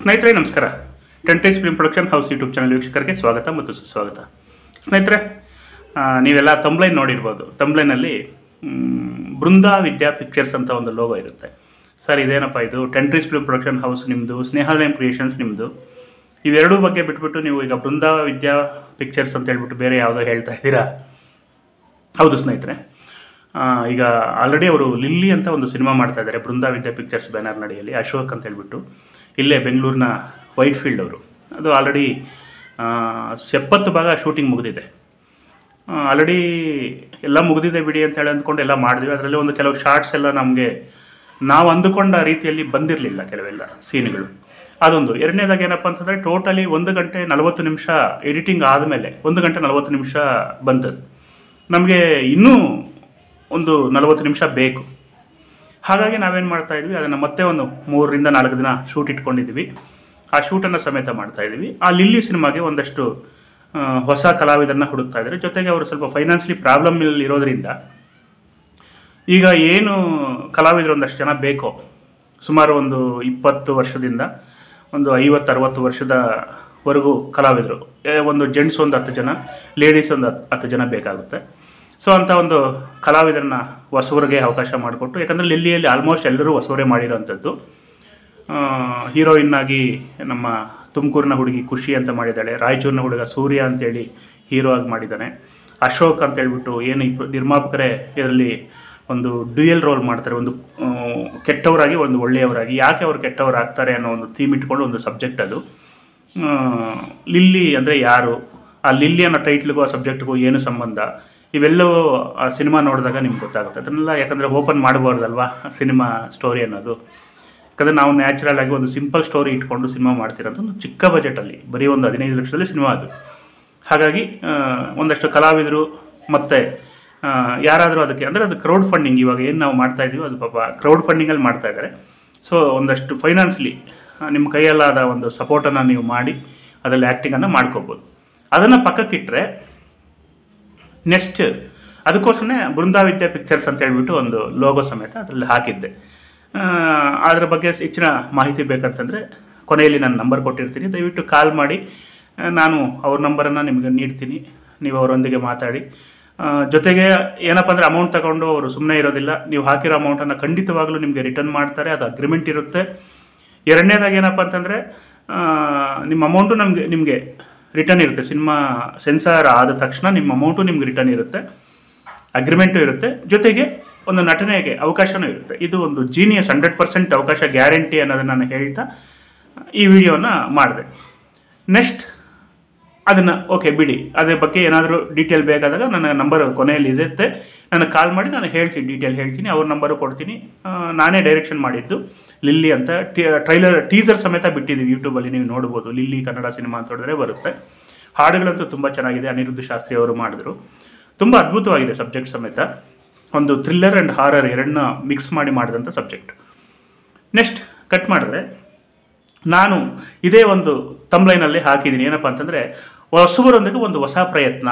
ಸ್ನೇಹಿತರೆ ನಮಸ್ಕಾರ. ಟೆಂಟೇಜ್ film production house YouTube channel ವೀಕ್ಷಕರಿಗೆ ಸ್ವಾಗತ ಮತ್ತು ಸುಸ್ವಾಗತ. ಸ್ನೇಹಿತರೆ, ನೀವೆಲ್ಲ ತಂಬ್ಲೈನ್ ನೋಡಿರ್ಬೋದು. ತಂಬ್ಲೈನಲ್ಲಿ ಬೃಂದಾ ವಿದ್ಯಾ ಪಿಕ್ಚರ್ಸ್ ಅಂತ ಒಂದು ಲೋಗೋ ಇರುತ್ತೆ. ಸರ್ ಇದೇನಪ್ಪ ಇದು? ಟೆಂಟೇಜ್ ಫಿಲ್ಮ್ ಪ್ರೊಡಕ್ಷನ್ ಹೌಸ್ ನಿಮ್ಮದು, ಸ್ನೇಹಾಲಯಂ ಕ್ರಿಯೇಷನ್ಸ್ ನಿಮ್ಮದು. ಇವೆರಡೂ ಬಗ್ಗೆ ಬಿಟ್ಬಿಟ್ಟು ನೀವು ಈಗ ಬೃಂದಾ ವಿದ್ಯಾ ಪಿಕ್ಚರ್ಸ್ ಅಂತ ಹೇಳ್ಬಿಟ್ಟು ಬೇರೆ ಯಾವುದೋ ಹೇಳ್ತಾ ಇದ್ದೀರಾ. ಹೌದು ಸ್ನೇಹಿತರೆ, ಈಗ ಆಲ್ರೆಡಿ ಅವರು ಲಿಲ್ಲಿ ಅಂತ ಒಂದು ಸಿನಿಮಾ ಮಾಡ್ತಾ ಇದ್ದಾರೆ ಬೃಂದಾ ವಿದ್ಯಾ ಪಿಕ್ಚರ್ಸ್ ಬ್ಯಾನರ್ ನಡಿಯಲ್ಲಿ. ಅಶೋಕ್ ಅಂತ ಹೇಳ್ಬಿಟ್ಟು ಇಲ್ಲೇ ಬೆಂಗಳೂರಿನ ವೈಟ್ ಫೀಲ್ಡ್ ಅವರು. ಅದು ಆಲ್ರೆಡಿ 70 ಭಾಗ ಶೂಟಿಂಗ್ ಮುಗಿದಿದೆ. ಆಲ್ರೆಡಿ ಎಲ್ಲ ಮುಗಿದಿದೆ ಬಿಡಿ ಅಂತ ಹೇಳಿ ಅಂದ್ಕೊಂಡು ಎಲ್ಲ ಮಾಡಿದ್ವಿ. ಅದರಲ್ಲಿ ಒಂದು ಕೆಲವು ಶಾರ್ಟ್ಸ್ ಎಲ್ಲ ನಮಗೆ ನಾವು ಅಂದುಕೊಂಡ ರೀತಿಯಲ್ಲಿ ಬಂದಿರಲಿಲ್ಲ, ಕೆಲವೆಲ್ಲ ಸೀನ್ಗಳು. ಅದೊಂದು. ಎರಡನೇದಾಗಿ ಏನಪ್ಪ ಅಂತಂದರೆ ಟೋಟಲಿ 1 ಗಂಟೆ 40 ನಿಮಿಷ ಎಡಿಟಿಂಗ್ ಆದಮೇಲೆ 1 ಗಂಟೆ 40 ನಿಮಿಷ ಬಂತದ್ದು. ನಮಗೆ ಇನ್ನೂ ಒಂದು 40 ನಿಮಿಷ ಬೇಕು. ಹಾಗಾಗಿ ನಾವೇನು ಮಾಡ್ತಾಯಿದ್ವಿ, ಅದನ್ನು ಮತ್ತೆ ಒಂದು 3 ರಿಂದ 4 ದಿನ ಶೂಟ್ ಇಟ್ಕೊಂಡಿದ್ವಿ. ಆ ಶೂಟನ್ನು ಸಮೇತ ಮಾಡ್ತಾಯಿದ್ವಿ. ಆ ಲಿಲ್ಲಿ ಸಿನಿಮಾಗೆ ಒಂದಷ್ಟು ಹೊಸ ಕಲಾವಿದರನ್ನ ಹುಡುಕ್ತಾ ಇದ್ದಾರೆ. ಜೊತೆಗೆ ಅವರು ಸ್ವಲ್ಪ ಫೈನಾನ್ಷಿಯಲಿ ಪ್ರಾಬ್ಲಮ್ ಇರೋದ್ರಿಂದ ಈಗ ಏನು ಕಲಾವಿದರು ಒಂದಷ್ಟು ಜನ ಬೇಕೋ, ಸುಮಾರು ಒಂದು 20 ವರ್ಷದಿಂದ ಒಂದು 50-60 ವರ್ಷದವರೆಗೂ ಕಲಾವಿದರು, ಒಂದು ಜೆಂಟ್ಸ್ ಒಂದು 10 ಜನ, ಲೇಡೀಸ್ ಒಂದು 10 ಜನ ಬೇಕಾಗುತ್ತೆ. ಸೊ ಅಂಥ ಒಂದು ಕಲಾವಿದರನ್ನ ಹೊಸವರಿಗೆ ಅವಕಾಶ ಮಾಡಿಕೊಟ್ಟು, ಯಾಕಂದರೆ ಲಿಲ್ಲಿಯಲ್ಲಿ ಆಲ್ಮೋಸ್ಟ್ ಎಲ್ಲರೂ ಹೊಸವರೇ ಮಾಡಿರೋವಂಥದ್ದು. ಹೀರೋಯಿನ್ ಆಗಿ ನಮ್ಮ ತುಮಕೂರಿನ ಹುಡುಗಿ ಖುಷಿ ಅಂತ ಮಾಡಿದ್ದಾಳೆ. ರಾಯಚೂರಿನ ಹುಡುಗ ಸೂರ್ಯ ಅಂತೇಳಿ ಹೀರೋ ಆಗಿ ಮಾಡಿದ್ದಾನೆ. ಅಶೋಕ್ ಅಂತ ಹೇಳ್ಬಿಟ್ಟು ಏನು ನಿರ್ಮಾಪಕರೇ ಇದರಲ್ಲಿ ಒಂದು ಡ್ಯೂಯಲ್ ರೋಲ್ ಮಾಡ್ತಾರೆ. ಒಂದು ಕೆಟ್ಟವರಾಗಿ, ಒಂದು ಒಳ್ಳೆಯವರಾಗಿ. ಯಾಕೆ ಅವರು ಕೆಟ್ಟವರಾಗ್ತಾರೆ ಅನ್ನೋ ಒಂದು ಥೀಮ್ ಇಟ್ಕೊಂಡು ಒಂದು ಸಬ್ಜೆಕ್ಟ್ ಅದು. ಲಿಲ್ಲಿ ಅಂದರೆ ಯಾರು, ಆ ಲಿಲ್ಲಿ ಅನ್ನೋ ಟೈಟ್ಲಿಗೂ ಆ ಸಬ್ಜೆಕ್ಟ್ಗೂ ಏನು ಸಂಬಂಧ, ಇವೆಲ್ಲವೂ ಆ ಸಿನಿಮಾ ನೋಡಿದಾಗ ನಿಮ್ಗೆ ಗೊತ್ತಾಗುತ್ತೆ. ಅದನ್ನೆಲ್ಲ ಯಾಕಂದರೆ ಓಪನ್ ಮಾಡಬಾರ್ದಲ್ವಾ ಸಿನಿಮಾ ಸ್ಟೋರಿ ಅನ್ನೋದು. ಯಾಕಂದರೆ ನಾವು ನ್ಯಾಚುರಲ್ ಆಗಿ ಒಂದು ಸಿಂಪಲ್ ಸ್ಟೋರಿ ಇಟ್ಕೊಂಡು ಸಿನಿಮಾ ಮಾಡ್ತಿರೋದು. ಒಂದು ಚಿಕ್ಕ ಬಜೆಟಲ್ಲಿ, ಬರೀ ಒಂದು 15 ಲಕ್ಷದಲ್ಲಿ ಸಿನಿಮಾ ಅದು. ಹಾಗಾಗಿ ಒಂದಷ್ಟು ಕಲಾವಿದರು ಮತ್ತು ಯಾರಾದರೂ ಅದಕ್ಕೆ, ಅಂದರೆ ಅದು ಕ್ರೌಡ್ ಫಂಡಿಂಗ್, ಇವಾಗ ಏನು ನಾವು ಮಾಡ್ತಾ ಇದ್ದೀವಿ ಅದು ಪಾಪ ಕ್ರೌಡ್ ಫಂಡಿಂಗಲ್ಲಿ ಮಾಡ್ತಾ ಇದ್ದಾರೆ. ಸೊ ಒಂದಷ್ಟು ಫೈನಾನ್ಷಿಯಲಿ ನಿಮ್ಮ ಕೈಯಲ್ಲಾದ ಒಂದು ಸಪೋರ್ಟನ್ನು ನೀವು ಮಾಡಿ ಅದರಲ್ಲಿ ಆ್ಯಕ್ಟಿಂಗನ್ನು ಮಾಡ್ಕೋಬೋದು. ಅದನ್ನು ಪಕ್ಕಕ್ಕಿಟ್ಟರೆ ನೆಕ್ಸ್ಟ್ ಅದಕ್ಕೋಸ್ಕರನೇ ಬೃಂದಾ ವಿದ್ಯಾ ಪಿಕ್ಚರ್ಸ್ ಅಂತ ಹೇಳ್ಬಿಟ್ಟು ಒಂದು ಲೋಗೋ ಸಮೇತ ಅದರಲ್ಲಿ ಹಾಕಿದ್ದೆ. ಅದರ ಬಗ್ಗೆ ಹೆಚ್ಚಿನ ಮಾಹಿತಿ ಬೇಕಂತಂದರೆ ಕೊನೆಯಲ್ಲಿ ನಾನು ನಂಬರ್ ಕೊಟ್ಟಿರ್ತೀನಿ, ದಯವಿಟ್ಟು ಕಾಲ್ ಮಾಡಿ. ನಾನು ಅವ್ರ ನಂಬರನ್ನು ನಿಮಗೆ ನೀಡ್ತೀನಿ, ನೀವು ಅವರೊಂದಿಗೆ ಮಾತಾಡಿ. ಜೊತೆಗೆ ಏನಪ್ಪ ಅಂದರೆ ಅಮೌಂಟ್ ತಗೊಂಡು ಅವರು ಸುಮ್ಮನೆ ಇರೋದಿಲ್ಲ. ನೀವು ಹಾಕಿರೋ ಅಮೌಂಟನ್ನು ಖಂಡಿತವಾಗಲೂ ನಿಮಗೆ ರಿಟರ್ನ್ ಮಾಡ್ತಾರೆ, ಅದು ಅಗ್ರಿಮೆಂಟ್ ಇರುತ್ತೆ. ಎರಡನೇದಾಗಿ ಏನಪ್ಪ ಅಂತಂದರೆ ನಿಮ್ಮ ಅಮೌಂಟು ನಿಮಗೆ ರಿಟರ್ನ್ ಇರುತ್ತೆ. ಸಿನಿಮಾ ಸೆನ್ಸಾರ್ ಆದ ತಕ್ಷಣ ನಿಮ್ಮ ಅಮೌಂಟು ನಿಮ್ಗೆ ರಿಟರ್ನ್ ಇರುತ್ತೆ, ಅಗ್ರಿಮೆಂಟು ಇರುತ್ತೆ, ಜೊತೆಗೆ ಒಂದು ನಟನೆಗೆ ಅವಕಾಶವೂ ಇರುತ್ತೆ. ಇದು ಒಂದು ಜೀನಿಯಸ್ 100% ಅವಕಾಶ ಗ್ಯಾರಂಟಿ ಅನ್ನೋದನ್ನು ನಾನು ಹೇಳ್ತಾ ಈ ವಿಡಿಯೋನ ಮಾಡಿದೆ. ನೆಕ್ಸ್ಟ್ ಅದನ್ನು ಓಕೆ ಬಿಡಿ, ಅದ್ರ ಬಗ್ಗೆ ಏನಾದರೂ ಡೀಟೇಲ್ ಬೇಕಾದಾಗ ನನ್ನ ನಂಬರ್ ಕೊನೆಯಲ್ಲಿ ಇರುತ್ತೆ, ನನಗೆ ಕಾಲ್ ಮಾಡಿ ನಾನು ಹೇಳ್ತೀನಿ, ಡೀಟೇಲ್ ಹೇಳ್ತೀನಿ, ಅವ್ರ ನಂಬರು ಕೊಡ್ತೀನಿ. ನಾನೇ ಡೈರೆಕ್ಷನ್ ಮಾಡಿದ್ದು ಲಿಲ್ಲಿ ಅಂತ. ಟೀಸರ್ ಸಮೇತ ಬಿಟ್ಟಿದ್ದೀವಿ ಯೂಟ್ಯೂಬಲ್ಲಿ, ನೀವು ನೋಡ್ಬೋದು. ಲಿಲ್ಲಿ ಕನ್ನಡ ಸಿನಿಮಾ ಅಂತ ಹೇಳಿದ್ರೆ ಬರುತ್ತೆ. ಹಾಡುಗಳಂತೂ ತುಂಬ ಚೆನ್ನಾಗಿದೆ, ಅನಿರುದ್ಧ ಶಾಸ್ತ್ರಿ ಅವರು ಮಾಡಿದ್ರು. ತುಂಬ ಅದ್ಭುತವಾಗಿದೆ ಸಬ್ಜೆಕ್ಟ್ ಸಮೇತ. ಒಂದು ಥ್ರಿಲ್ಲರ್ ಆ್ಯಂಡ್ ಹಾರರ್ ಎರಡನ್ನ ಮಿಕ್ಸ್ ಮಾಡಿ ಮಾಡಿದಂಥ ಸಬ್ಜೆಕ್ಟ್. ನೆಕ್ಸ್ಟ್ ಕಟ್ ಮಾಡಿದ್ರೆ ನಾನು ಇದೇ ಒಂದು ತಮ್ಲೈನಲ್ಲಿ ಹಾಕಿದ್ದೀನಿ. ಏನಪ್ಪ ಅಂತಂದರೆ ಹೊಸಬರೊಂದಿಗೆ ಒಂದು ಹೊಸ ಪ್ರಯತ್ನ.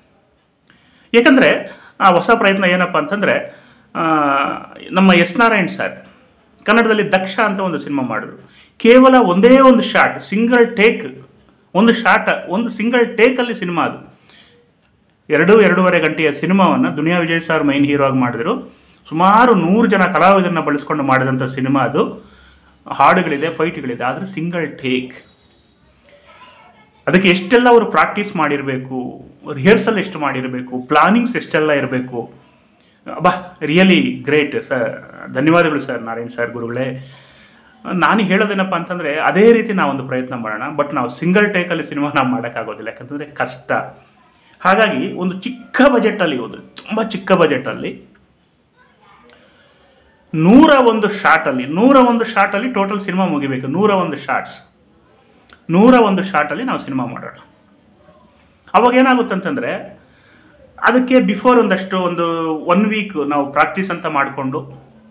ಏಕೆಂದರೆ ಆ ಹೊಸ ಪ್ರಯತ್ನ ಏನಪ್ಪ ಅಂತಂದರೆ ನಮ್ಮ ಎಸ್ ನಾರಾಯಣ್ ಸರ್ ಕನ್ನಡದಲ್ಲಿ ದಕ್ಷ ಅಂತ ಒಂದು ಸಿನಿಮಾ ಮಾಡಿದ್ರು. ಕೇವಲ ಒಂದೇ ಒಂದು ಶಾಟ್, ಸಿಂಗಲ್ ಟೇಕ್, ಒಂದು ಸಿಂಗಲ್ ಟೇಕಲ್ಲಿ ಸಿನಿಮಾ ಅದು. 2-2.5 ಗಂಟೆಯ ಸಿನಿಮಾವನ್ನು Duniya Vijay sir main hero ಆಗಿ ಮಾಡಿದ್ರು. ಸುಮಾರು 100 ಜನ ಕಲಾವಿದರನ್ನ ಬಳಸ್ಕೊಂಡು ಮಾಡಿದಂಥ ಸಿನಿಮಾ ಅದು. ಹಾಡುಗಳಿದೆ, ಫೈಟ್ಗಳಿದೆ, ಆದರೆ ಸಿಂಗಲ್ ಟೇಕ್. ಅದಕ್ಕೆ ಎಷ್ಟೆಲ್ಲ ಅವರು ಪ್ರಾಕ್ಟೀಸ್ ಮಾಡಿರಬೇಕು, ರಿಹರ್ಸಲ್ ಎಷ್ಟು ಮಾಡಿರಬೇಕು, ಪ್ಲಾನಿಂಗ್ಸ್ ಎಷ್ಟೆಲ್ಲ ಇರಬೇಕು. Really great sir. ಧನ್ಯವಾದಗಳು ಸರ್, ನಾರಾಯಣ್ ಸರ್ ಗುರುಗಳೇ. ನಾನು ಹೇಳೋದೇನಪ್ಪ ಅಂತಂದರೆ ಅದೇ ರೀತಿ ನಾವೊಂದು ಪ್ರಯತ್ನ ಮಾಡೋಣ. ಬಟ್ ನಾವು ಸಿಂಗಲ್ ಟೇಕಲ್ಲಿ ಸಿನಿಮಾ ನಾವು ಮಾಡೋಕ್ಕಾಗೋದಿಲ್ಲ, ಯಾಕಂತಂದರೆ ಕಷ್ಟ. ಹಾಗಾಗಿ ಒಂದು ಚಿಕ್ಕ ಬಜೆಟಲ್ಲಿ, ತುಂಬ ಚಿಕ್ಕ ಬಜೆಟಲ್ಲಿ 101 ಶಾಟಲ್ಲಿ ಟೋಟಲ್ ಸಿನಿಮಾ ಮುಗಿಬೇಕು. 101 ಶಾರ್ಟಲ್ಲಿ ನಾವು ಸಿನಿಮಾ ಮಾಡೋಣ. ಅವಾಗ ಏನಾಗುತ್ತಂತಂದರೆ ಅದಕ್ಕೆ ಬಿಫೋರ್ ಒಂದು 1 ವೀಕ್ ನಾವು ಪ್ರಾಕ್ಟೀಸ್ ಅಂತ ಮಾಡಿಕೊಂಡು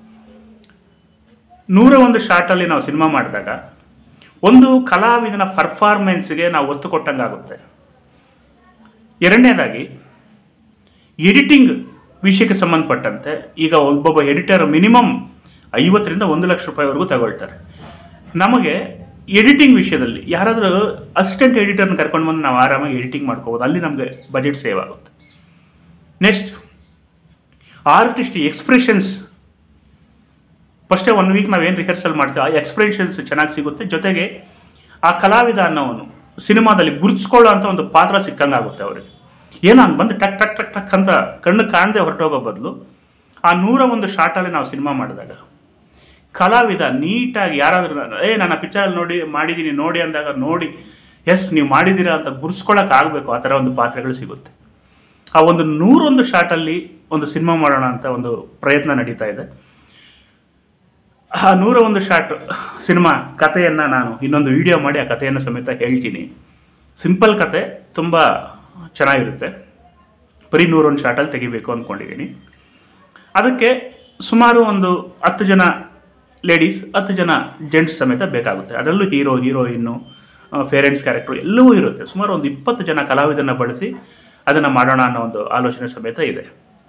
101 ಶಾರ್ಟಲ್ಲಿ ನಾವು ಸಿನಿಮಾ ಮಾಡಿದಾಗ ಒಂದು ಕಲಾವಿದನ ಪರ್ಫಾರ್ಮೆನ್ಸ್ಗೆ ನಾವು ಒತ್ತು ಕೊಟ್ಟಂಗಾಗುತ್ತೆ. ಎರಡನೇದಾಗಿ ಎಡಿಟಿಂಗ್ ವಿಷಯಕ್ಕೆ ಸಂಬಂಧಪಟ್ಟಂತೆ ಈಗ ಒಬ್ಬೊಬ್ಬ ಎಡಿಟರ್ ಮಿನಿಮಮ್ 50 ರಿಂದ 1 ಲಕ್ಷ ರೂಪಾಯಿವರೆಗೂ ತಗೊಳ್ತಾರೆ. ನಮಗೆ ಎಡಿಟಿಂಗ್ ವಿಷಯದಲ್ಲಿ ಯಾರಾದರೂ ಅಸಿಸ್ಟೆಂಟ್ ಎಡಿಟರ್ನ ಕರ್ಕೊಂಡು ಬಂದು ನಾವು ಆರಾಮಾಗಿ ಎಡಿಟಿಂಗ್ ಮಾಡ್ಕೋಬೋದು, ಅಲ್ಲಿ ನಮಗೆ ಬಜೆಟ್ ಸೇವ್ ಆಗುತ್ತೆ. ನೆಕ್ಸ್ಟ್ ಆರ್ಟಿಸ್ಟ್ ಎಕ್ಸ್ಪ್ರೆಷನ್ಸ್, ಫಸ್ಟೇ 1 ವೀಕ್ ನಾವೇನು ರಿಹರ್ಸಲ್ ಮಾಡ್ತೀವಿ ಆ ಎಕ್ಸ್ಪ್ರೆಷನ್ಸ್ ಚೆನ್ನಾಗಿ ಸಿಗುತ್ತೆ. ಜೊತೆಗೆ ಆ ಕಲಾವಿದ ಅನ್ನೋವನು ಸಿನಿಮಾದಲ್ಲಿ ಗುರುತಿಸ್ಕೊಳ್ಳೋ ಅಂಥ ಒಂದು ಪಾತ್ರ ಸಿಕ್ಕಂಗಾಗುತ್ತೆ ಅವರಿಗೆ. ಏನೋ ಹಂಗೆ ಬಂದು ಟಕ್ ಟಕ್ ಟಕ್ ಟಕ್ ಅಂತ ಕಣ್ಣು ಕಾಣದೆ ಹೊರಟೋಗೋ ಬದಲು ಆ 101 ಶಾರ್ಟಲ್ಲಿ ನಾವು ಸಿನಿಮಾ ಮಾಡಿದಾಗ ಕಲಾವಿದ ನೀಟಾಗಿ ಯಾರಾದರೂ ನನ್ನ ಪಿಕ್ಚರಲ್ಲಿ ಮಾಡಿದ್ದೀನಿ ನೋಡಿ ಅಂದಾಗ ನೋಡಿ ಎಸ್ ನೀವು ಮಾಡಿದ್ದೀರಾ ಅಂತ ಗುರುಸ್ಕೊಳ್ಳೋಕೆ ಆಗಬೇಕು, ಆ ಥರ ಒಂದು ಪಾತ್ರಗಳು ಸಿಗುತ್ತೆ. ಆ ಒಂದು 101 ಶಾರ್ಟಲ್ಲಿ ಒಂದು ಸಿನಿಮಾ ಮಾಡೋಣ ಅಂತ ಒಂದು ಪ್ರಯತ್ನ ನಡೀತಾ ಇದೆ. ಆ 101 ಶಾರ್ಟ್ ಸಿನಿಮಾ ಕಥೆಯನ್ನು ನಾನು ಇನ್ನೊಂದು ವಿಡಿಯೋ ಮಾಡಿ ಆ ಕಥೆಯನ್ನು ಸಮೇತ ಹೇಳ್ತೀನಿ. ಸಿಂಪಲ್ ಕತೆ, ತುಂಬ ಚೆನ್ನಾಗಿರುತ್ತೆ. ಬರೀ 101 ಶಾರ್ಟಲ್ಲಿ ತೆಗಿಬೇಕು ಅಂದ್ಕೊಂಡಿದ್ದೀನಿ. ಅದಕ್ಕೆ ಸುಮಾರು ಒಂದು 10 ಜನ ಲೇಡೀಸ್ 10 ಜನ ಜೆಂಟ್ಸ್ ಸಮೇತ ಬೇಕಾಗುತ್ತೆ. ಅದರಲ್ಲೂ ಹೀರೋ ಹೀರೋಯಿನ್ನು ಪೇರೆಂಟ್ಸ್ ಕ್ಯಾರೆಕ್ಟರ್ ಎಲ್ಲವೂ ಇರುತ್ತೆ. ಸುಮಾರು ಒಂದು 20 ಜನ ಕಲಾವಿದನ್ನು ಬಳಸಿ ಅದನ್ನು ಮಾಡೋಣ ಅನ್ನೋ ಒಂದು ಆಲೋಚನೆ ಸಮೇತ ಇದೆ.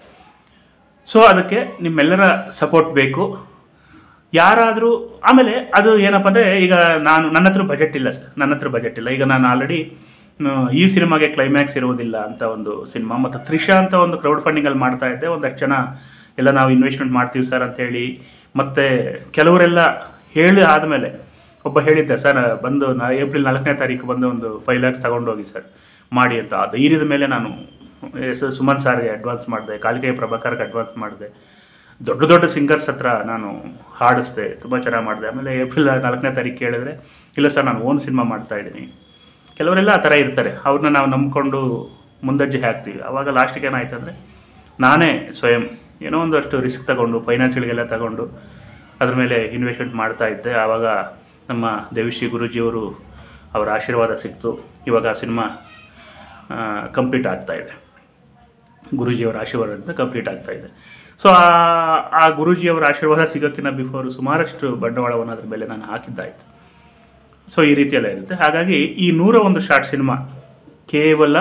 ಸೊ ಅದಕ್ಕೆ ನಿಮ್ಮೆಲ್ಲರ ಸಪೋರ್ಟ್ ಬೇಕು. ಯಾರಾದರೂ ಆಮೇಲೆ ಅದು ಏನಪ್ಪ ಅಂದರೆ, ಈಗ ನನ್ನ ಹತ್ರ ಬಜೆಟ್ ಇಲ್ಲ ಸರ್, ನನ್ನ ಹತ್ರ ಬಜೆಟ್ ಇಲ್ಲ. ಈಗ ನಾನು ಆಲ್ರೆಡಿ ಈ ಸಿನಿಮಾಗೆ ಕ್ಲೈಮ್ಯಾಕ್ಸ್ ಇರುವುದಿಲ್ಲ ಅಂತ ಒಂದು ಸಿನಿಮಾ, ಮತ್ತು ತ್ರಿಷಾ ಅಂತ ಒಂದು ಕ್ರೌಡ್ ಫಂಡಿಂಗಲ್ಲಿ ಮಾಡ್ತಾ ಇದ್ದೆ. ಒಂದಷ್ಟು ಜನ ಎಲ್ಲ ನಾವು ಇನ್ವೆಸ್ಟ್ಮೆಂಟ್ ಮಾಡ್ತೀವಿ ಸರ್ ಅಂತೇಳಿ, ಮತ್ತು ಕೆಲವರೆಲ್ಲ ಹೇಳಿ ಆದಮೇಲೆ ಒಬ್ಬ ಹೇಳಿದ್ದೆ, ಸರ್ ಬಂದು ಏಪ್ರಿಲ್ 4ನೇ ತಾರೀಕು ಬಂದು ಒಂದು 5 lakhs ತಗೊಂಡೋಗಿ ಸರ್ ಮಾಡಿ ಅಂತ. ಆ ಧೈರ್ಯದ ಮೇಲೆ ನಾನು ಸುಮನ್ ಸಾರ್ಗೆ ಅಡ್ವಾನ್ಸ್ ಮಾಡಿದೆ, ಕಾಲಿಕೆಯ ಪ್ರಭಾಕರ್ಗೆ ಅಡ್ವಾನ್ಸ್ ಮಾಡಿದೆ, ದೊಡ್ಡ ದೊಡ್ಡ ಸಿಂಗರ್ಸ್ ಹತ್ರ ನಾನು ಹಾಡಿಸ್ದೆ, ತುಂಬ ಚೆನ್ನಾಗಿ ಮಾಡಿದೆ. ಆಮೇಲೆ ಏಪ್ರಿಲ್ 4ನೇ ತಾರೀಕು ಕೇಳಿದ್ರೆ, ಇಲ್ಲ ಸರ್ ನಾನು ಓನ್ ಸಿನಿಮಾ ಮಾಡ್ತಾಯಿದ್ದೀನಿ. ಕೆಲವರೆಲ್ಲ ಆ ಥರ ಇರ್ತಾರೆ, ಅವ್ರನ್ನ ನಾವು ನಂಬಿಕೊಂಡು ಮುಂದಜ್ಜೆ ಹಾಕ್ತೀವಿ. ಆವಾಗ ಲಾಸ್ಟಿಗೆ ಏನಾಯ್ತು ಅಂದರೆ, ನಾನೇ ಸ್ವಯಂ ಏನೋ ಒಂದಷ್ಟು ರಿಸ್ಕ್ ತಗೊಂಡು ಫೈನಾನ್ಷಿಯಲ್ಗೆಲ್ಲ ತಗೊಂಡು ಅದ್ರ ಮೇಲೆ ಇನ್ವೆಸ್ಟ್ಮೆಂಟ್ ಮಾಡ್ತಾ ಇದ್ದೆ. ಆವಾಗ ನಮ್ಮ ದೇವಿಶ್ರೀ ಗುರೂಜಿಯವರು ಅವರ ಆಶೀರ್ವಾದ ಸಿಕ್ತು. ಇವಾಗ ಆ ಸಿನಿಮಾ ಕಂಪ್ಲೀಟ್ ಆಗ್ತಾಯಿದೆ, ಗುರೂಜಿಯವರ ಆಶೀರ್ವಾದದಿಂದ ಕಂಪ್ಲೀಟ್ ಆಗ್ತಾಯಿದೆ. ಸೊ ಆ ಗುರೂಜಿಯವರ ಆಶೀರ್ವಾದ ಸಿಗೋಕ್ಕಿಂತ ಬಿಫೋರ್ ಸುಮಾರಷ್ಟು ಬಂಡವಾಳವನ್ನು ಅದ್ರ ಮೇಲೆ ನಾನು ಹಾಕಿದ್ದಾಯಿತು. ಸೊ ಈ ರೀತಿಯೆಲ್ಲ ಇರುತ್ತೆ. ಹಾಗಾಗಿ ಈ 101 ಶಾರ್ಟ್ ಸಿನಿಮಾ ಕೇವಲ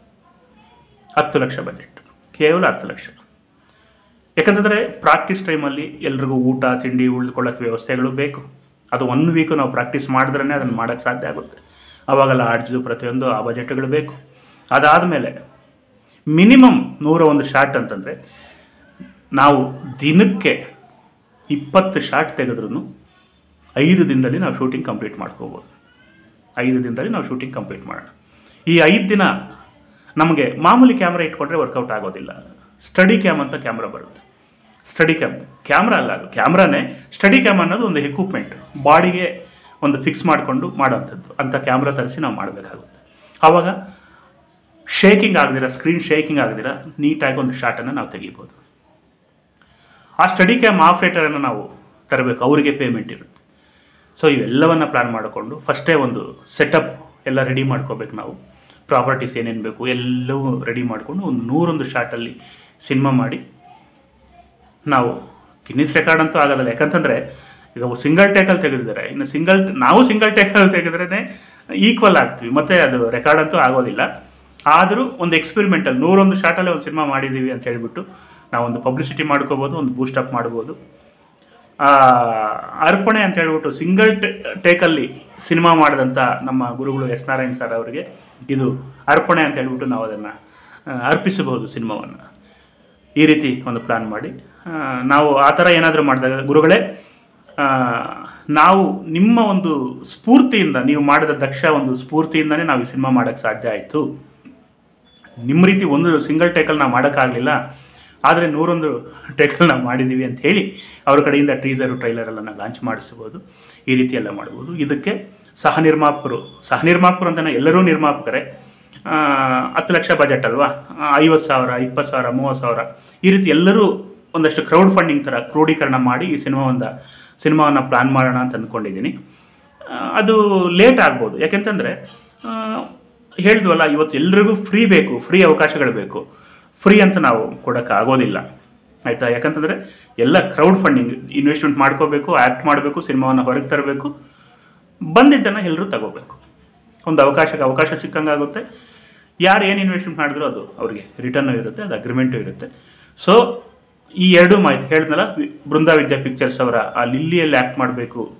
10 ಲಕ್ಷ ಬಜೆಟ್, ಕೇವಲ 10 ಲಕ್ಷ. ಯಾಕಂತಂದರೆ ಪ್ರಾಕ್ಟೀಸ್ ಟೈಮಲ್ಲಿ ಎಲ್ರಿಗೂ ಊಟ ತಿಂಡಿ ಉಳಿದುಕೊಳ್ಳೋಕ್ಕೆ ವ್ಯವಸ್ಥೆಗಳು ಬೇಕು. ಅದು 1 ವೀಕು ನಾವು ಪ್ರಾಕ್ಟೀಸ್ ಮಾಡಿದ್ರೇ ಅದನ್ನು ಮಾಡೋಕ್ಕೆ ಸಾಧ್ಯ ಆಗುತ್ತೆ. ಆವಾಗೆಲ್ಲ ಆಡ್ಜು ಪ್ರತಿಯೊಂದು ಆ ಬಜೆಟ್ಗಳು ಬೇಕು. ಅದಾದಮೇಲೆ ಮಿನಿಮಮ್ 101 ಶಾರ್ಟ್ ಅಂತಂದರೆ ನಾವು ದಿನಕ್ಕೆ 20 ಶಾರ್ಟ್ ತೆಗೆದ್ರೂ 5 ದಿನದಲ್ಲಿ ನಾವು ಶೂಟಿಂಗ್ ಕಂಪ್ಲೀಟ್ ಮಾಡ್ಕೋಬೋದು. 5 ದಿನದಲ್ಲಿ ನಾವು ಶೂಟಿಂಗ್ ಕಂಪ್ಲೀಟ್ ಮಾಡೋಣ. ಈ 5 ದಿನ ನಮಗೆ ಮಾಮೂಲಿ ಕ್ಯಾಮ್ರಾ ಇಟ್ಕೊಂಡ್ರೆ ವರ್ಕೌಟ್ ಆಗೋದಿಲ್ಲ. ಸ್ಟಡಿ ಕ್ಯಾಮ್ ಅಂತ ಕ್ಯಾಮ್ರಾ ಬರುತ್ತೆ. ಸ್ಟಡಿ ಕ್ಯಾಮ್ರಾ ಅಲ್ಲ, ಅದು ಕ್ಯಾಮ್ರಾನೇ. ಸ್ಟಡಿ ಕ್ಯಾಮ್ ಅನ್ನೋದು ಒಂದು ಎಕ್ವಿಪ್ಮೆಂಟ್, ಬಾಡಿಗೆ ಒಂದು ಫಿಕ್ಸ್ ಮಾಡಿಕೊಂಡು ಮಾಡೋವಂಥದ್ದು. ಅಂಥ ಕ್ಯಾಮ್ರಾ ತರಿಸಿ ನಾವು ಮಾಡಬೇಕಾಗುತ್ತೆ. ಆವಾಗ ಶೇಕಿಂಗ್ ಆಗದಿರ, ಸ್ಕ್ರೀನ್ ಶೇಕಿಂಗ್ ಆಗದಿರ ನೀಟಾಗಿ ಒಂದು ಶಾಟನ್ನು ನಾವು ತೆಗಿಬೋದು. ಆ ಸ್ಟಡಿ ಕ್ಯಾಮ್ ಆಪ್ರೇಟರನ್ನು ನಾವು ತರಬೇಕು, ಅವರಿಗೆ ಪೇಮೆಂಟ್ ಇರುತ್ತೆ. ಸೊ ಇವೆಲ್ಲವನ್ನು ಪ್ಲ್ಯಾನ್ ಮಾಡಿಕೊಂಡು ಫಸ್ಟೇ ಒಂದು ಸೆಟಪ್ ಎಲ್ಲ ರೆಡಿ ಮಾಡ್ಕೋಬೇಕು. ನಾವು ಪ್ರಾಪರ್ಟೀಸ್ ಏನೇನು ಬೇಕು ಎಲ್ಲವೂ ರೆಡಿ ಮಾಡಿಕೊಂಡು ಒಂದು 101 ಶಾರ್ಟಲ್ಲಿ ಸಿನಿಮಾ ಮಾಡಿ ನಾವು ಗಿನ್ನಿಸ್ ರೆಕಾರ್ಡ್ ಅಂತೂ ಆಗೋದಿಲ್ಲ. ಯಾಕಂತಂದರೆ ಈಗ ಸಿಂಗಲ್ ಟೇಕಲ್ಲಿ ತೆಗೆದಿದ್ದಾರೆ, ಇನ್ನು ನಾವು ಸಿಂಗಲ್ ಟೇಕಲ್ಲಿ ತೆಗೆದ್ರೇ ಈಕ್ವಲ್ ಆಗ್ತೀವಿ, ಮತ್ತು ಅದು ರೆಕಾರ್ಡ್ ಅಂತೂ ಆಗೋದಿಲ್ಲ. ಆದರೂ ಒಂದು ಎಕ್ಸ್ಪೆರಿಮೆಂಟಲ್ಲಿ 101 ಶಾರ್ಟಲ್ಲೇ ಒಂದು ಸಿನಿಮಾ ಮಾಡಿದ್ದೀವಿ ಅಂತ ಹೇಳಿಬಿಟ್ಟು ನಾವೊಂದು ಪಬ್ಲಿಸಿಟಿ ಮಾಡ್ಕೋಬೋದು, ಒಂದು ಬೂಸ್ಟಪ್ ಮಾಡ್ಬೋದು. ಅರ್ಪಣೆ ಅಂತ ಹೇಳ್ಬಿಟ್ಟು ಸಿಂಗಲ್ ಟೇಕಲ್ಲಿ ಸಿನಿಮಾ ಮಾಡಿದಂಥ ನಮ್ಮ ಗುರುಗಳು ಎಸ್ ನಾರಾಯಣ್ ಸರ್ ಅವರಿಗೆ ಇದು ಅರ್ಪಣೆ ಅಂತ ಹೇಳ್ಬಿಟ್ಟು ನಾವು ಅದನ್ನು ಅರ್ಪಿಸಬಹುದು ಸಿನಿಮಾವನ್ನು. ಈ ರೀತಿ ಒಂದು ಪ್ಲ್ಯಾನ್ ಮಾಡಿ ನಾವು ಆ ಥರ ಏನಾದರೂ ಮಾಡಿದಾಗ, ಗುರುಗಳೇ ನಾವು ನಿಮ್ಮ ಒಂದು ಸ್ಫೂರ್ತಿಯಿಂದ, ನೀವು ಮಾಡಿದ ದಕ್ಷ ಒಂದು ಸ್ಫೂರ್ತಿಯಿಂದನೇ ನಾವು ಈ ಸಿನಿಮಾ ಮಾಡೋಕ್ಕೆ ಸಾಧ್ಯ ಆಯಿತು. ನಿಮ್ಮ ರೀತಿ ಒಂದು ಸಿಂಗಲ್ ಟೇಕಲ್ಲಿ ನಾವು ಮಾಡೋಕ್ಕಾಗಲಿಲ್ಲ, ಆದರೆ 101 ಟೇಕಲ್ಲಿ ನಾವು ಮಾಡಿದ್ದೀವಿ ಅಂತ ಹೇಳಿ ಅವ್ರ ಕಡೆಯಿಂದ ಟೀಸರು ಟ್ರೈಲರೆಲ್ಲ ಲಾಂಚ್ ಮಾಡಿಸ್ಬೋದು. ಈ ರೀತಿ ಎಲ್ಲ ಮಾಡ್ಬೋದು. ಇದಕ್ಕೆ ಸಹ ನಿರ್ಮಾಪಕರು ಅಂತಲೇ ಎಲ್ಲರೂ ನಿರ್ಮಾಪಕರೇ. 10 ಲಕ್ಷ ಬಜೆಟ್ ಅಲ್ವಾ, 50,000 20,000 30,000 ಈ ರೀತಿ ಎಲ್ಲರೂ ಒಂದಷ್ಟು ಕ್ರೌಡ್ ಫಂಡಿಂಗ್ ಥರ ಕ್ರೋಢೀಕರಣ ಮಾಡಿ ಈ ಸಿನಿಮಾವನ್ನು ಪ್ಲ್ಯಾನ್ ಮಾಡೋಣ ಅಂತ ಅಂದ್ಕೊಂಡಿದ್ದೀನಿ. ಅದು ಲೇಟ್ ಆಗ್ಬೋದು. ಯಾಕೆಂತಂದರೆ ಹೇಳಿದ್ವಲ್ಲ, ಇವತ್ತು ಎಲ್ರಿಗೂ ಫ್ರೀ ಅವಕಾಶಗಳು ಬೇಕು. ಫ್ರೀ ಅಂತ ನಾವು ಕೊಡೋಕ್ಕಾಗೋದಿಲ್ಲ, ಆಯಿತಾ? ಯಾಕಂತಂದರೆ ಎಲ್ಲ ಕ್ರೌಡ್ ಫಂಡಿಂಗ್, ಇನ್ವೆಸ್ಟ್ಮೆಂಟ್ ಮಾಡ್ಕೋಬೇಕು, ಆ್ಯಕ್ಟ್ ಮಾಡಬೇಕು, ಸಿನಿಮಾವನ್ನು ಹೊರಗೆ ತರಬೇಕು, ಬಂದಿದ್ದನ್ನು ಎಲ್ಲರೂ ತಗೋಬೇಕು. ಒಂದು ಅವಕಾಶ ಸಿಕ್ಕಂಗಾಗುತ್ತೆ. ಯಾರು ಏನು ಇನ್ವೆಸ್ಟ್ಮೆಂಟ್ ಮಾಡಿದ್ರು ಅದು ಅವರಿಗೆ ರಿಟರ್ನು ಇರುತ್ತೆ, ಅದು ಅಗ್ರಿಮೆಂಟು ಇರುತ್ತೆ. ಸೊ ಈ ಎರಡೂ ಮಾಹಿತಿ ಹೇಳಿದ್ನಲ್ಲ, ಬೃಂದಾ ವಿದ್ಯಾ ಪಿಕ್ಚರ್ಸ್ ಅವರ ಆ ಲಿಲ್ಲಿಯಲ್ಲಿ ಆ್ಯಕ್ಟ್ ಮಾಡಬೇಕು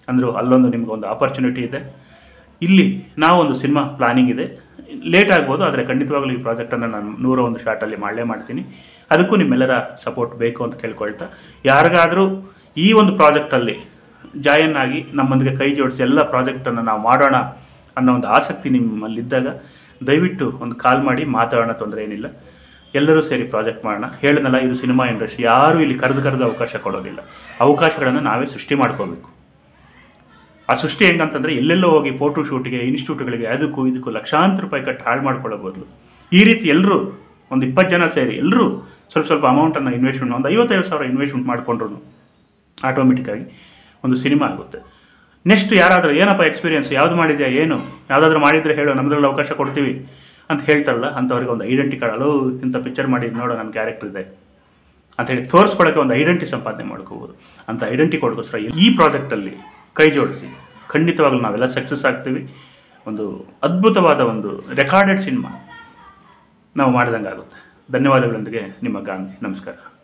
ಅಂದರೂ ಅಲ್ಲೊಂದು ನಿಮ್ಗೆ ಒಂದು ಆಪರ್ಚುನಿಟಿ ಇದೆ. ಇಲ್ಲಿ ನಾವೊಂದು ಸಿನಿಮಾ ಪ್ಲಾನಿಂಗ್ ಇದೆ, ಲೇಟ್ ಆಗ್ಬೋದು, ಆದರೆ ಖಂಡಿತವಾಗ್ಲೂ ಈ ಪ್ರಾಜೆಕ್ಟನ್ನು ನಾನು 101 ಶಾರ್ಟಲ್ಲಿ ಮಾಡಲೇ ಮಾಡ್ತೀನಿ. ಅದಕ್ಕೂ ನಿಮ್ಮೆಲ್ಲರ ಸಪೋರ್ಟ್ ಬೇಕು ಅಂತ ಕೇಳ್ಕೊಳ್ತಾ, ಯಾರಿಗಾದರೂ ಈ ಒಂದು ಪ್ರಾಜೆಕ್ಟಲ್ಲಿ ಜಾಯಿನ್ ಆಗಿ ನಮ್ಮೊಂದಿಗೆ ಕೈ ಜೋಡಿಸಿ ಎಲ್ಲ ಪ್ರಾಜೆಕ್ಟನ್ನು ನಾವು ಮಾಡೋಣ ಅನ್ನೋ ಒಂದು ಆಸಕ್ತಿ ನಿಮ್ಮಲ್ಲಿದ್ದಾಗ ದಯವಿಟ್ಟು ಒಂದು ಕಾಲ್ ಮಾಡಿ ಮಾತಾಡೋಣ, ತೊಂದರೆ ಏನಿಲ್ಲ. ಎಲ್ಲರೂ ಸೇರಿ ಪ್ರಾಜೆಕ್ಟ್ ಮಾಡೋಣ. ಹೇಳಿದ್ನಲ್ಲ, ಇದು ಸಿನಿಮಾ ಇಂಡಸ್ಟ್ರಿ, ಯಾರೂ ಇಲ್ಲಿ ಕರೆದು ಅವಕಾಶ ಕೊಡೋದಿಲ್ಲ. ಅವಕಾಶಗಳನ್ನು ನಾವೇ ಸೃಷ್ಟಿ ಮಾಡ್ಕೋಬೇಕು. ಆ ಸೃಷ್ಟಿ ಹೆಂಗಂತಂದರೆ, ಎಲ್ಲೆಲ್ಲೋ ಹೋಗಿ ಫೋಟೋ ಶೂಟಿಗೆ, ಇನ್ಸ್ಟಿಟ್ಯೂಟ್ಗಳಿಗೆ, ಅದಕ್ಕೂ ಇದಕ್ಕೂ ಲಕ್ಷಾಂತರ ರೂಪಾಯಿ ಕಟ್ಟಿ ಹಾಳು ಮಾಡ್ಕೊಳ್ಳೋ ಬದಲು ಈ ರೀತಿ ಎಲ್ಲರೂ ಒಂದು 20 ಜನ ಸೇರಿ ಎಲ್ಲರೂ ಸ್ವಲ್ಪ ಅಮೌಂಟನ್ನು ಇನ್ವೆಸ್ಟ್ಮೆಂಟ್, ಒಂದು 55,000 ಇನ್ವೆಸ್ಟ್ಮೆಂಟ್ ಮಾಡಿಕೊಂಡ್ರು ಆಟೋಮೆಟಿಕ್ಕಾಗಿ ಒಂದು ಸಿನಿಮಾ ಆಗುತ್ತೆ. ನೆಕ್ಸ್ಟ್ ಯಾರಾದರೂ ಏನಪ್ಪ ಎಕ್ಸ್ಪೀರಿಯನ್ಸ್, ಯಾವುದು ಮಾಡಿದ್ಯಾ, ಏನು ಯಾವುದಾದ್ರೂ ಮಾಡಿದರೆ ಹೇಳೋ, ನಮ್ಮದ್ರಲ್ಲಿ ಅವಕಾಶ ಕೊಡ್ತೀವಿ ಅಂತ ಹೇಳ್ತಾರಲ್ಲ, ಅಂಥವ್ರಿಗೆ ಒಂದು ಐಡೆಂಟಿ ಕಾರ್ಡ್, ಅಲ್ಲೋ ಇಂಥ ಪಿಕ್ಚರ್ ಮಾಡಿ ನೋಡೋ ನನ್ನ ಕ್ಯಾರೆಕ್ಟರ್ ಇದೆ ಅಂಥೇಳಿ ತೋರಿಸ್ಕೊಳ್ಳೋಕ್ಕೆ ಒಂದು ಐಡೆಂಟಿ ಸಂಪಾದನೆ ಮಾಡ್ಕೋಬೋದು. ಅಂಥ ಐಡೆಂಟಿ ಕೊಡೋಕ್ಕೋಸ್ಕರ ಈ ಪ್ರಾಜೆಕ್ಟಲ್ಲಿ ಕೈ ಜೋಡಿಸಿ ಖಂಡಿತವಾಗ್ಲೂ ನಾವೆಲ್ಲ ಸಕ್ಸಸ್ ಆಗ್ತೀವಿ. ಒಂದು ಅದ್ಭುತವಾದ ಒಂದು ರೆಕಾರ್ಡೆಡ್ ಸಿನಿಮಾ ನಾವು ಮಾಡಿದಂಗೆ ಆಗುತ್ತೆ. ಧನ್ಯವಾದಗಳೊಂದಿಗೆ ನಿಮ್ಮ ಗಾಂಧಿ. ನಮಸ್ಕಾರ.